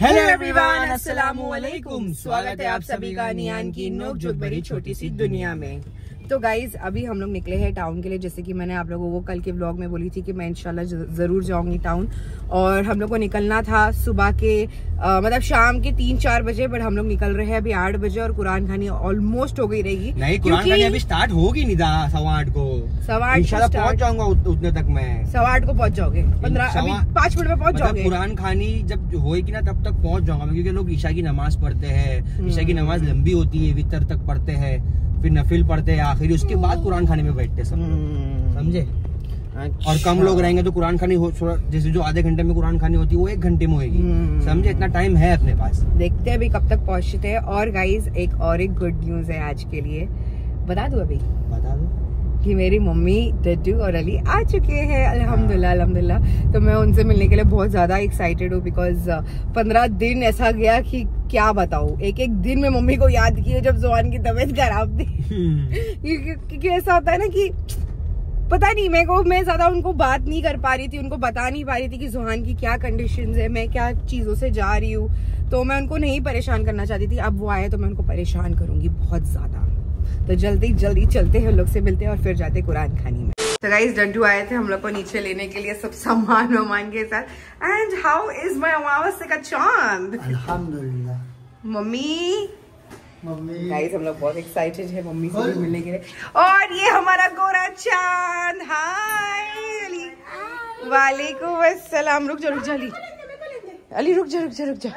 Hello everyone, अस्सलामु अलैकुम। स्वागत है आप सभी का नियान की नोक-झोंक भरी छोटी सी दुनिया में। तो गाइज अभी हम लोग निकले हैं टाउन के लिए। जैसे कि मैंने आप लोगों को कल के व्लॉग में बोली थी कि मैं इंशाल्लाह जरूर जाऊंगी टाउन। और हम लोग को निकलना था सुबह के मतलब शाम के 3-4 बजे, बट हम लोग निकल रहे हैं अभी 8 बजे और कुरान खानी ऑलमोस्ट हो गई रहेगी। नहीं, कुरान खानी अभी स्टार्ट होगी नहीं, 8:15 को। 8:15 पहुंच जाऊंगा उतने तक मैं। 8:15 को पहुंच जाओगे, 5 मिनट में पहुंच जाओगे। कुरान खानी जब होगी ना तब तक पहुंच जाऊंगा, क्योंकि लोग ईशा की नमाज पढ़ते हैं। ईशा की नमाज लंबी होती है, वितर तक पढ़ते हैं, फिर नफिल पढ़ते हैं आखिरी, उसके बाद कुरान खाने में बैठते सब लोग, समझे। और कम लोग रहेंगे तो कुरान खानी जैसे जो आधे घंटे में कुरान खानी होती है वो 1 घंटे में होगी, समझे। इतना टाइम है अपने पास, देखते हैं अभी कब तक पहुंचते हैं। और गाइज एक गुड न्यूज है आज के लिए, बता दूं? अभी बता दो कि मेरी मम्मी, डड्डू और अली आ चुके हैं, अल्हम्दुलिल्लाह अल्हम्दुलिल्लाह। तो मैं उनसे मिलने के लिए बहुत ज्यादा एक्साइटेड हूँ, बिकॉज 15 दिन ऐसा गया कि क्या बताऊँ। एक दिन में मम्मी को याद की जब जोहान की तबीयत खराब थी। क्योंकि ऐसा होता है ना कि पता नहीं, मैं ज्यादा उनको बात नहीं कर पा रही थी, उनको बता नहीं पा रही थी कि जोहान की क्या कंडीशंस है, मैं क्या चीजों से जा रही हूँ। तो मैं उनको नहीं परेशान करना चाहती थी। अब वो आए तो मैं उनको परेशान करूंगी बहुत ज्यादा। तो जल्दी चलते हैं, लोग से मिलते हैं और फिर जाते हैं कुरान खानी में। तो गाइस डड्डू आए थे हम लोग को नीचे लेने के लिए सब सामान के साथ। एंड हाउ इज माय अमावस्या का चांद? अल्हम्दुलिल्लाह। मम्मी गाइस हम लोग बहुत एक्साइटेड है मम्मी से भी मिलने के लिए। और ये हमारा गोरा चांद। हाय अली। वालेकुम अस्सलाम। रुक जा अली, रुक जा।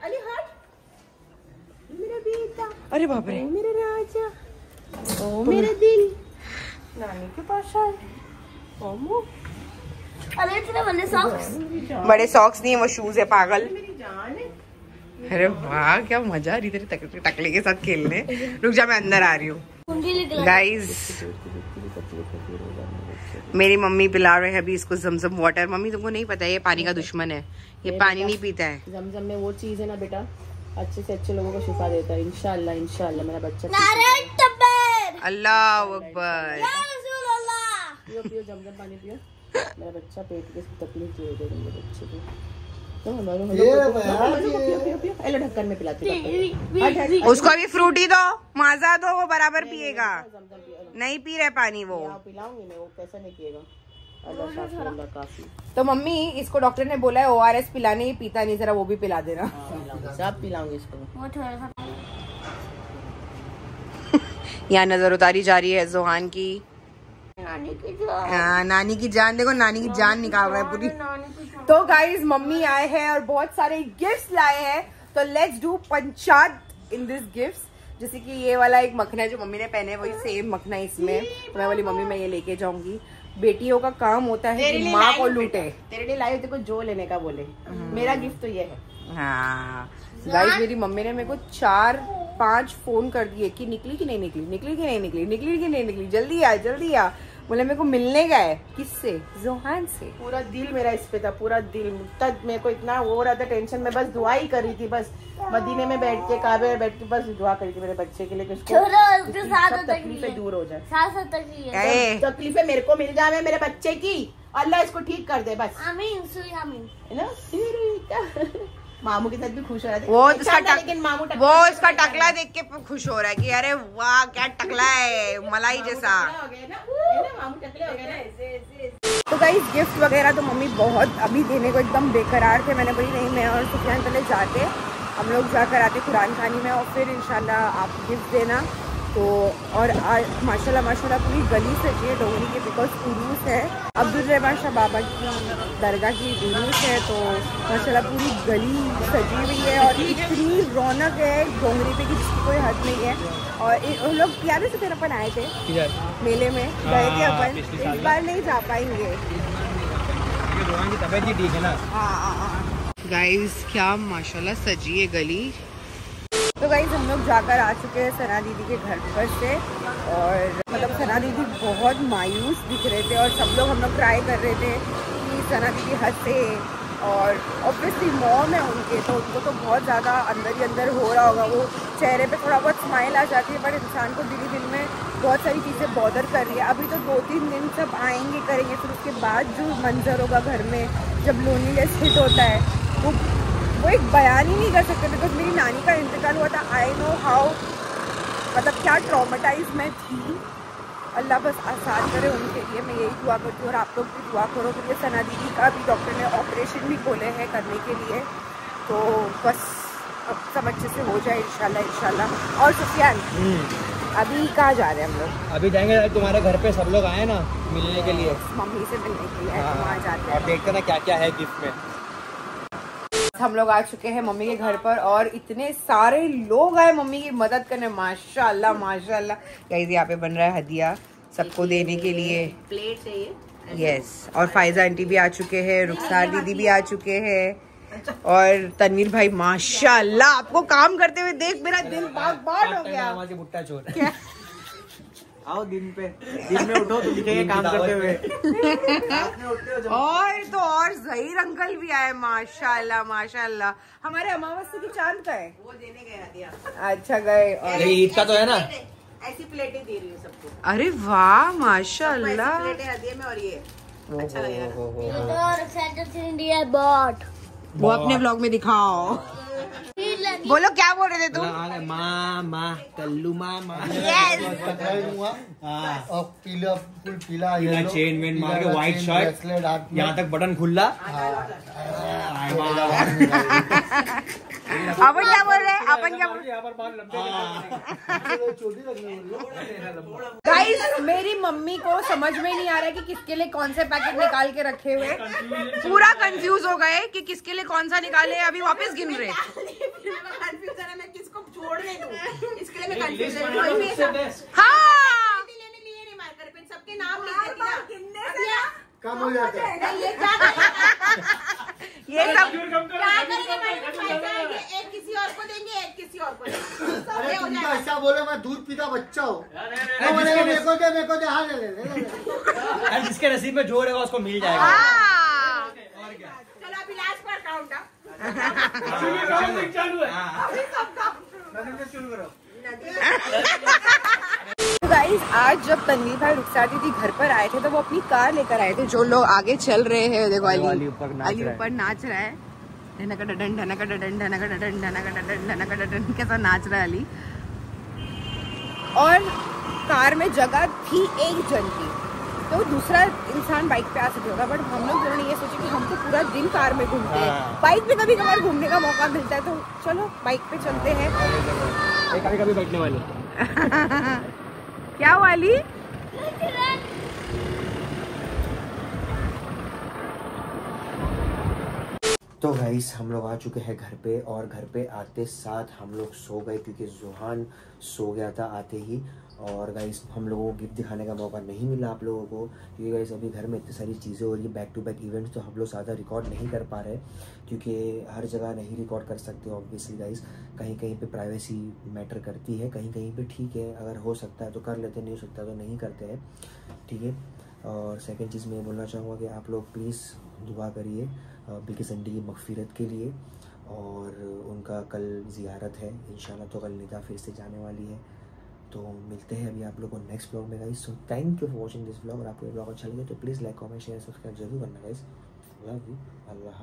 अरे बाप रे, मेरे राजा, ओ मेरे दिल, नानी के पास आए। अरे इतने बड़े सॉक्स नहीं है, वो शूज है पागल। अरे वाह क्या मजा आ रही तेरे टकले के साथ खेलने। रुक जा मैं अंदर आ रही हूँ। गाइस मेरी मम्मी पिला रहे हैं अभी इसको जमजम वाटर। मम्मी तुमको नहीं पता है ये पानी का दुश्मन है, ये पानी नहीं पीता है। जमजम में वो चीज है ना बेटा, अच्छे से अच्छे लोगों को शिफा देता है। इंशाल्लाह इंशाल्लाह मेरा बच्चा। अल्लाह अकबर। पियो जमजम पानी पियो। मेरा बच्चा पेट की तकलीफ जो है मेरे बच्चे को, तो ढक्कन में पिलाती। उसको अभी फ्रूटी दो, माजा दो, वो बराबर पिएगा। नहीं पी रहे पानी वो। पिलाऊंगी मैं, वो कैसा नहीं पिएगा। काफी। तो मम्मी इसको डॉक्टर ने बोला है ORS पिलाने, ही पीता नहीं, जरा वो भी पिला देना। सब पिलाऊंगी इसको। यहाँ नजर उतारी जा रही है जोहान की। नानी की जान देखो, नानी की जान निकाल रहा है पूरी। तो गाइज मम्मी आए हैं और बहुत सारे गिफ्ट्स लाए हैं। तो let's do panchayat in this gifts. जैसे कि ये वाला एक मखना है जो मम्मी ने पहने, वही सेम मखना इसमें। तो मैं बोली मम्मी मैं ये लेके जाऊंगी। बेटियों का काम होता है कि माँ को लूटे। तेरे लिए लाई को जो लेने का बोले। मेरा गिफ्ट तो ये है। हाँ गाइस मेरी मम्मी ने मेरे को 4-5 फोन कर दिए कि निकली कि नहीं निकली, जल्दी आ। बोले मेरे को मिलने गए। किससे? जोहान से। पूरा दिल मेरा इस पे था, पूरा दिल। तब मेरे को इतना हो रहा था टेंशन में, बस दुआ ही कर रही थी। बस मदीने में बैठ के, काबे में बैठ के बस दुआ करी थी मेरे बच्चे के लिए कि उसको सब तकलीफें दूर हो जाए। तकलीफें मेरे को मिल जाए, मेरे बच्चे की, अल्लाह इसको ठीक कर दे बस। आमीन। है ना? मामू के साथ भी खुश हो रहा था। वो इसका टकला देख के खुश हो रहा है कि अरे वाह क्या टकला है, मलाई जैसा। तो गाइस गिफ्ट वगैरह तो मम्मी बहुत अभी देने को एकदम बेकरार थे। मैंने बोली नहीं, मैं और सुफियान पहले जाते, हम लोग जाकर आते कुरान खानी में और फिर इंशाल्लाह आप गिफ्ट देना। तो और आज माशाल्लाह पूरी गली सजी है डोंगरी की, बिकॉज उरूस है, अब्दुल रहमान शाह बाबा की दरगाह की उरूस है। तो माशाल्लाह पूरी गली सजी हुई है और इतनी रौनक है डोंगरी पे कि जिसकी कोई हद नहीं है। और उन लोग याद है से फिर अपन आए थे मेले में, गए थे अपन। इस बार नहीं जा पाएंगे, तबीयत ठीक है ना। गाइस क्या माशाल्लाह सजी है गली। तो गाइस हम लोग जाकर आ चुके हैं सना दीदी के घर पर से। और मतलब सना दीदी बहुत मायूस दिख रहे थे और सब लोग हम लोग ट्राई कर रहे थे कि सना दीदी हंसे। और ऑब्वियसली मॉम है उनके, तो उनको तो बहुत ज़्यादा अंदर ही अंदर हो रहा होगा। वो चेहरे पे थोड़ा बहुत स्माइल आ जाती है, बट इंसान को दिल में बहुत सारी चीज़ें बॉदर कर रही है। अभी तो 2-3 दिन सब आएंगे करेंगे, फिर उसके बाद जो मंजर होगा घर में जब लोनलीनेस हिट होता है वो वो एक बयान ही नहीं कर सकते, बिकॉज मेरी नानी का इंतकाल हुआ था। आई नो हाउ, मतलब क्या ट्रॉमेटाइज मैं थी। अल्लाह बस आसान करे उनके लिए, मैं यही दुआ करती हूँ। और आप लोग भी दुआ करो, क्योंकि सना दीदी का भी डॉक्टर ने ऑपरेशन भी खोले हैं करने के लिए, तो बस अब सब अच्छे से हो जाए इंशाल्लाह इंशाल्लाह। और सुफियान अभी कहाँ जा रहे हैं हम लोग? अभी जाएंगे तुम्हारे घर पे, सब लोग आए ना मिलने के लिए, मम्मी से मिलने के लिए। तो वहाँ जाते हैं और देखते ना क्या क्या है गिफ्ट में। हम लोग आ चुके हैं मम्मी के घर पर, और इतने सारे लोग आए मम्मी की मदद करने। माशाल्लाह माशाल्लाह। गाइस यहाँ पे बन रहा है हदिया सबको देने के लिए, प्लेट चाहिए। यस। और फायजा आंटी भी आ चुके हैं, रुखसार दीदी भी आ चुके हैं, और तनवीर भाई माशाल्लाह। आपको काम करते हुए देख मेरा दिल बाग बाग हो गया। भुट्टा चोर क्या? आओ दिन में उठो तो दिखेंगे काम करते हुए। और तो और जहीर अंकल भी आए माशाल्लाह माशाल्लाह। हमारे अमावस्या की चांद का है, वो देने गया दिया। अच्छा गए। और ईद का तो है ना, ऐसी प्लेटें दे रही हूँ सबको। अरे वाह माशाल्लाह। प्लेटें हदिये में, और ये अच्छा लगेगा। वो अपने व्लॉग में दिखाओ। बोलो क्या बोल रहे थे तुम? मामा कल्लू मामा। और पीला फुल पीला चेन वेन मार के व्हाइट शर्ट, यहाँ तक बटन खुला। अपन क्या बोल रहे हैं? अपन क्या बोल रहे हैं? गाइस मेरी मम्मी को समझ में नहीं आ रहा है कि किसके लिए कौन से पैकेट निकाल के रखे हुए। पूरा कंफ्यूज हो गए कि किसके लिए कौन सा निकाले। अभी वापस गिन रहे। कंफ्यूजन है, मैं किसको छोड़ने दूं, इसके लिए मैं कंफ्यूजन। हाँ नहीं मारकर पे सबके नाम लिख देती ना, कम हो जाता है। ये क्या ये सब क्या करेंगे? एक किसी और को देंगे, एक किसी और को देंगे। अरे तुम तो ऐसा बोलो, मैं दूध पीता बच्चा हूँ। मेरे को दे, हाँ ले। जिसके नसीब में जो रहेगा उसको मिल जाएगा। हाँ। और क्या? चलो अभी लास्ट पर काउंट है। गाइस आज जब तनवीर भाई रुखसार दीदी घर पर आए थे तो वो अपनी कार लेकर आए थे। जो लोग आगे चल रहे हैं, देखो अली ऊपर नाच रहा है। ढनका डडन ढनका डडन ढनका डडन ढनका डडन ढनका डडन कैसा नाच रहा है अली। और कार में जगह थी एक जन की, तो दूसरा इंसान बाइक पे आ सकता होगा, बट हम लोग दोनों ने ये सोचे कि हम तो पूरा दिन कार में घूमते हैं, बाइक पे कभी कभार घूमने का मौका मिलता है, तो चलो बाइक पे चलते हैं। कभी बैठने वाले क्या वाली? तो गाइस हम लोग आ चुके हैं घर पे, और घर पे आते साथ हम लोग सो गए, क्योंकि जुहान सो गया था आते ही। और गाइस हम लोगों को गिफ्ट दिखाने का मौका नहीं मिला आप लोगों को, क्योंकि गाइस अभी घर में इतनी सारी चीज़ें हो रही है, बैक टू बैक इवेंट्स, तो हम लोग ज़्यादा रिकॉर्ड नहीं कर पा रहे, क्योंकि हर जगह नहीं रिकॉर्ड कर सकते ऑब्वियसली गाइस। कहीं कहीं पे प्राइवेसी मैटर करती है, कहीं कहीं पे ठीक है, अगर हो सकता है तो कर लेते, नहीं हो सकता तो नहीं करते हैं, ठीक है। और सेकंड चीज़ मैं बोलना चाहूँगा कि आप लोग प्लीज़ दुआ करिए बिल्किस आंटी की मगफिरत के लिए, और उनका कल ज़ियारत है इंशाल्लाह, तो कल निदा फिर से जाने वाली है। तो मिलते हैं अभी आप लोगों को नेक्स्ट ब्लॉग में guys. So thank you for watching this blog. और आपको ये ब्लॉग अच्छा लगे तो please like comment share subscribe जरूर करना गाइस। लव यू,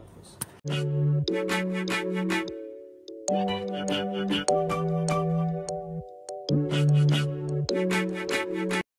अल्लाह हाफिज़।